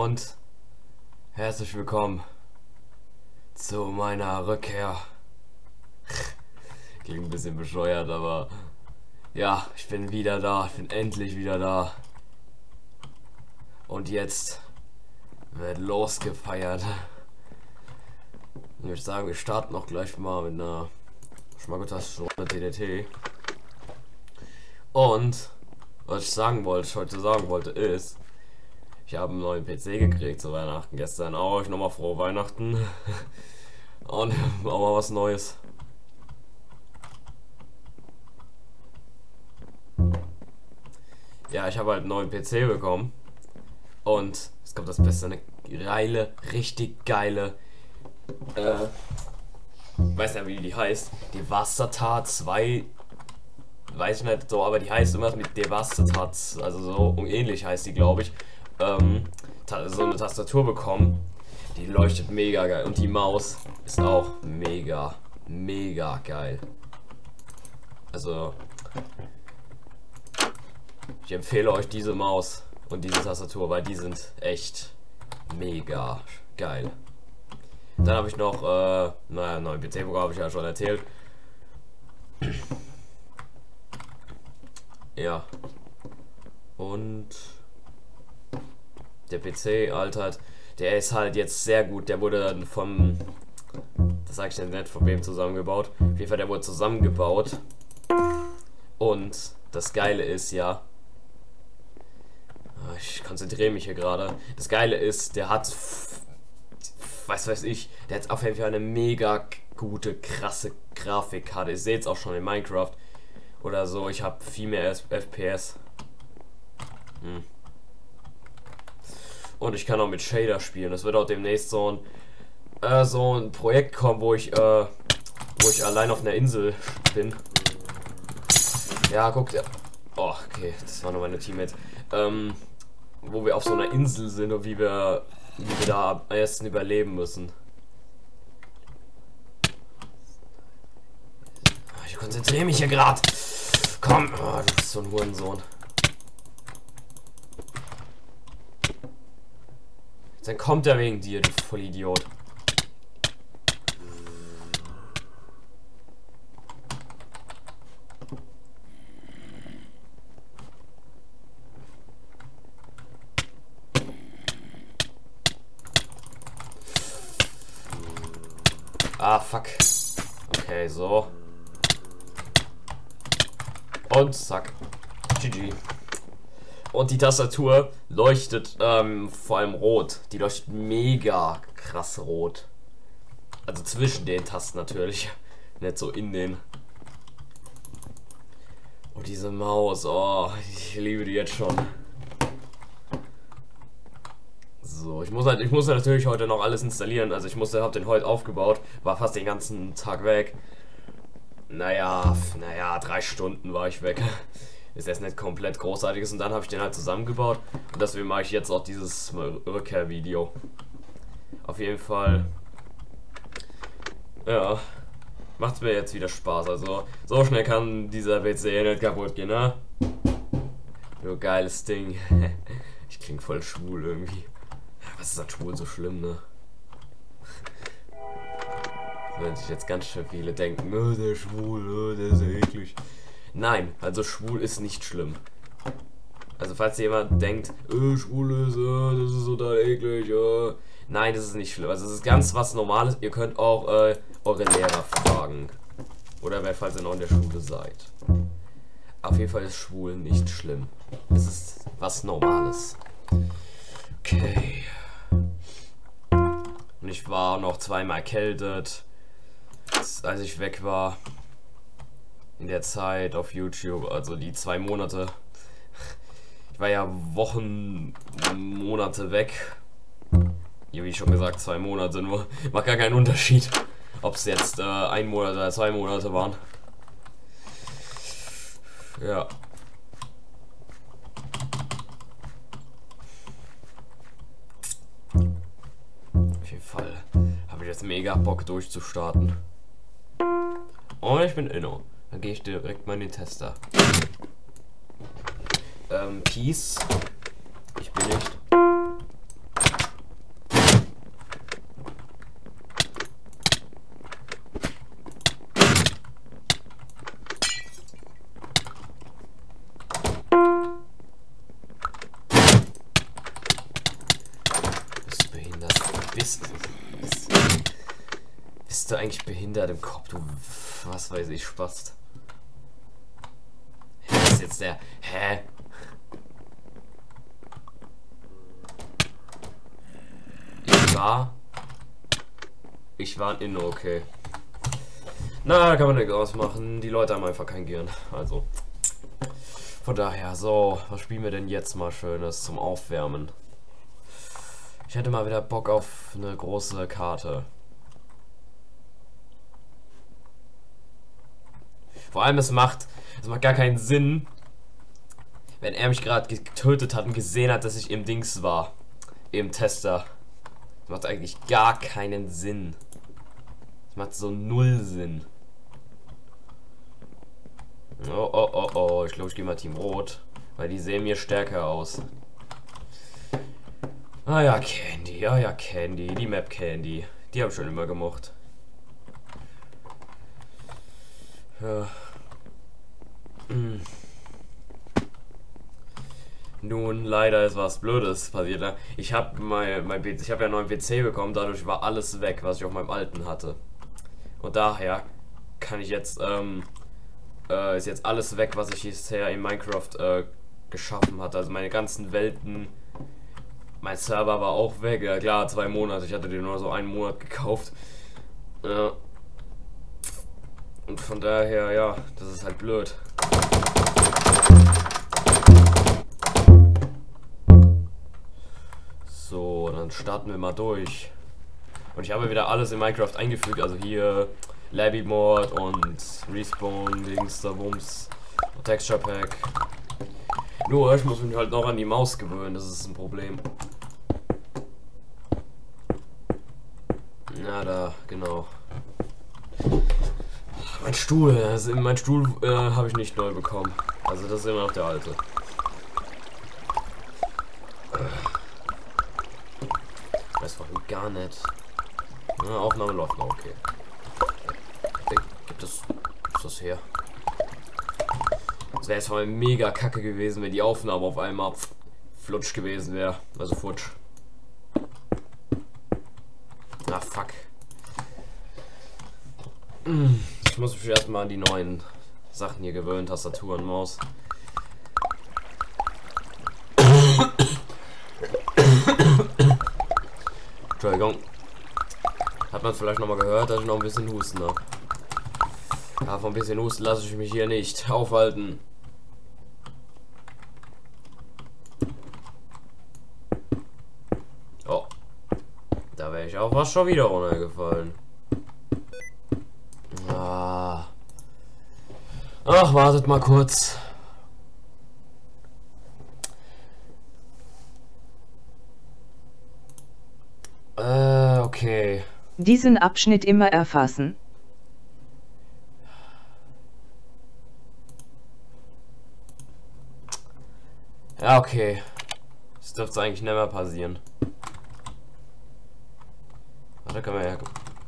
Und herzlich willkommen zu meiner Rückkehr. Klingt ein bisschen bescheuert, aber ja, ich bin wieder da. Ich bin endlich wieder da. Und jetzt wird losgefeiert. Ich würde sagen, wir starten auch gleich mal mit einer schmackotastigen Runde TDT. Und was ich heute sagen wollte, ist, ich habe einen neuen PC gekriegt zu Weihnachten. Gestern auch. Ich nochmal frohe Weihnachten. Und auch mal was Neues. Ja, ich habe halt einen neuen PC bekommen. Und es kommt das Beste, eine geile, richtig geile, weiß nicht, wie die heißt. Devastator 2, weiß ich nicht so, aber die heißt irgendwas mit Devastator, also so ähnlich heißt die, glaube ich. So eine Tastatur bekommen, die leuchtet mega geil und die Maus ist auch mega geil. Also ich empfehle euch diese Maus und diese Tastatur, weil die sind echt mega geil. Dann habe ich noch einen neuen PC-Programm, habe ich ja schon erzählt. Ja. Und der PC altert, der ist halt jetzt sehr gut. Der wurde dann vom, das sag ich jetzt nicht, von wem zusammengebaut. Auf jeden Fall, der wurde zusammengebaut. Und das Geile ist ja, ich konzentriere mich hier gerade. Das Geile ist, der hat, weiß ich, der hat auf jeden Fall eine mega gute, krasse Grafikkarte. Ihr seht es auch schon in Minecraft oder so. Ich habe viel mehr FPS. Und ich kann auch mit Shader spielen. Es wird auch demnächst so ein Projekt kommen, wo ich allein auf einer Insel bin. Ja, guckt ja. Oh, okay, das waren nur meine Teammates. Wo wir auf so einer Insel sind und wie wir da am ersten überleben müssen. Ich konzentriere mich hier gerade. Komm, oh, du bist so ein Hurensohn. Dann kommt er wegen dir, du Vollidiot. Ah, fuck. Okay, so. Und zack. GG. Und die Tastatur leuchtet vor allem rot. Die leuchtet mega krass rot. Also zwischen den Tasten natürlich. Nicht so in den. Und diese Maus, oh, ich liebe die jetzt schon. So, ich muss natürlich heute noch alles installieren. Also hab den heute aufgebaut, war fast den ganzen Tag weg. Naja, 3 Stunden war ich weg. Ist jetzt nicht komplett großartiges und dann habe ich den halt zusammengebaut und deswegen mache ich jetzt auch dieses Rückkehr-Video. Auf jeden Fall, ja, macht's mir jetzt wieder Spaß. Also so schnell kann dieser PC nicht kaputt gehen, ne? Du geiles Ding. Ich klinge voll schwul irgendwie. Was ist an schwul so schlimm, ne? Wenn sich jetzt ganz schön viele denken, oh, der ist schwul, oh, der ist ja eklig. Nein, also schwul ist nicht schlimm. Also falls jemand denkt, schwul ist, das ist total eklig, nein, das ist nicht schlimm. Also es ist ganz was Normales. Ihr könnt auch eure Lehrer fragen. Oder falls ihr noch in der Schule seid. Auf jeden Fall ist schwul nicht schlimm. Es ist was Normales. Okay. Und ich war noch zweimal erkältet, als ich weg war. In der Zeit auf YouTube, also die 2 Monate. Ich war ja Monate weg. Ja, wie schon gesagt, 2 Monate nur. Macht gar keinen Unterschied, ob es jetzt 1 Monat oder 2 Monate waren. Ja. Auf jeden Fall habe ich jetzt mega Bock durchzustarten. Und ich bin inno. Dann gehe ich direkt mal in den Tester. Peace. Ich bin nicht. Bist du eigentlich behindert im Kopf, du, was weiß ich, Spast. Was ist jetzt der, hä? Ich war in, okay. Na, da kann man nichts ausmachen. Die Leute haben einfach kein Gehirn. Also. Von daher, so, was spielen wir denn jetzt mal Schönes zum Aufwärmen? Ich hätte mal wieder Bock auf eine große Karte. Vor allem, es macht gar keinen Sinn, wenn er mich gerade getötet hat und gesehen hat, dass ich im Dings war. Im Tester. Das macht eigentlich gar keinen Sinn. Das macht so null Sinn. Oh, oh, oh, oh. Ich glaube, ich gehe mal Team Rot. Weil die sehen mir stärker aus. Ah ja, Candy. Ah ja, Candy. Die Map Candy. Die habe ich schon immer gemocht. Ja. Nun, leider ist was Blödes passiert. Ich habe ja einen neuen PC bekommen, dadurch war alles weg, was ich auf meinem alten hatte. Und daher kann ich jetzt, ist jetzt alles weg, was ich bisher in Minecraft geschaffen hatte. Also meine ganzen Welten, mein Server war auch weg. Ja klar, 2 Monate, ich hatte den nur so einen Monat gekauft. Und von daher, ja, das ist halt blöd. So, dann starten wir mal durch. Und ich habe wieder alles in Minecraft eingefügt, also hier Labby Mod und Respawn, Dings, da Bums, Texture Pack. Nur, ich muss mich halt noch an die Maus gewöhnen, das ist ein Problem. Na da, genau. Mein Stuhl, habe ich nicht neu bekommen. Also das ist immer noch der alte. Ich weiß warum gar nicht. Na, Aufnahme läuft noch, okay. Gibt es das her? Es wäre jetzt mal mega kacke gewesen, wenn die Aufnahme auf einmal flutsch gewesen wäre. Also futsch. Ah, fuck. Ich muss mich erstmal an die neuen Sachen hier gewöhnen, Tastatur und Maus. Entschuldigung. Hat man vielleicht noch mal gehört, dass ich noch ein bisschen husten habe. Ja, von ein bisschen husten lasse ich mich hier nicht aufhalten. Oh. Da wäre ich auch fast schon wieder runtergefallen. Ah. Ach, wartet mal kurz. Okay. Diesen Abschnitt immer erfassen. Ja, okay. Das dürfte eigentlich nicht mehr passieren. Warte, können wir ja.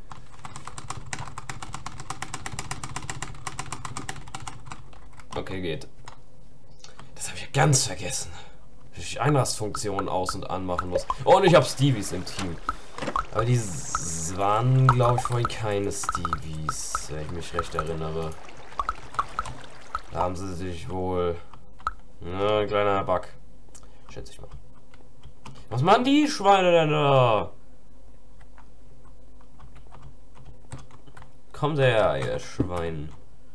Okay, geht. Das habe ich ja ganz vergessen. Dass ich Einlassfunktionen aus- und anmachen muss. Oh, und ich habe Stevies im Team. Aber die waren, glaube ich, vorhin keine Stevies, wenn ich mich recht erinnere. Da haben sie sich wohl... Ja, ein kleiner Bug. Schätze ich mal. Was machen die Schweine denn da? Kommt her, ihr Schwein.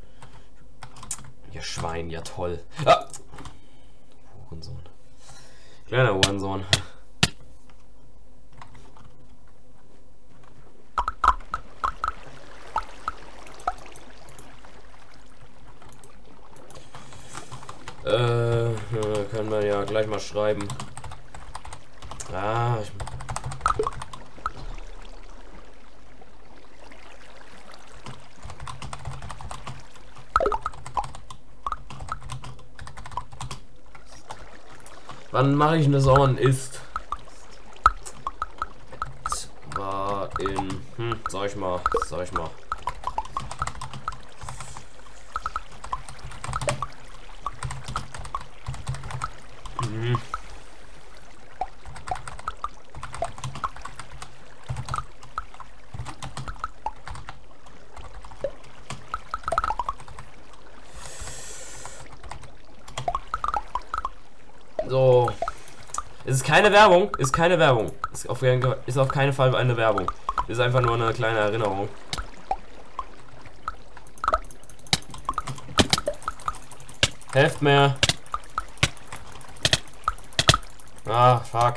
Ihr Schwein, ja toll. Ah! Hurensohn. Kleiner Hurensohn. Können wir ja gleich mal schreiben. Ah, wann mache ich das on ist? War in, sag ich mal. So. Es ist keine Werbung. Ist keine Werbung. Ist auf keinen Fall eine Werbung. Ist einfach nur eine kleine Erinnerung. Helft mir. Ah, fuck.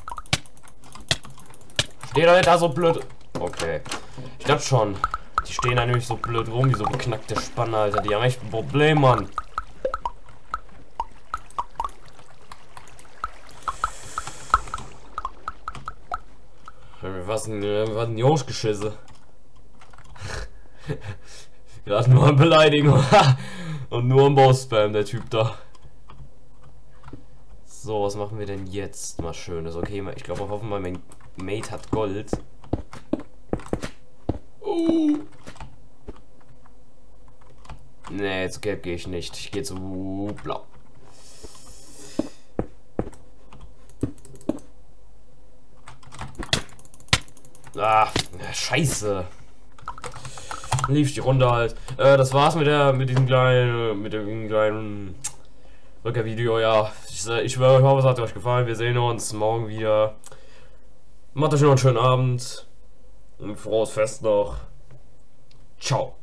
Steht doch nicht da so blöd. Okay. Ich dachte schon. Die stehen da nämlich so blöd rum, wie so beknackte Spanne, Alter. Die haben echt ein Problem, Mann. Was ein Joschgeschisse. Gerade nur eine Beleidigung. Und nur ein Boss-Spam, der Typ da. So, was machen wir denn jetzt? Mal Schönes. Okay, ich glaube, hoffen wir mal, mein Mate hat Gold. Nee, zu gelb gehe ich nicht. Ich gehe zu blau. Ah, scheiße. Lief die Runde halt. Das war's mit dem kleinen Rückkehrvideo. Ja, ich hoffe, es hat euch gefallen. Wir sehen uns morgen wieder. Macht euch noch einen schönen Abend. Und frohes Fest noch. Ciao.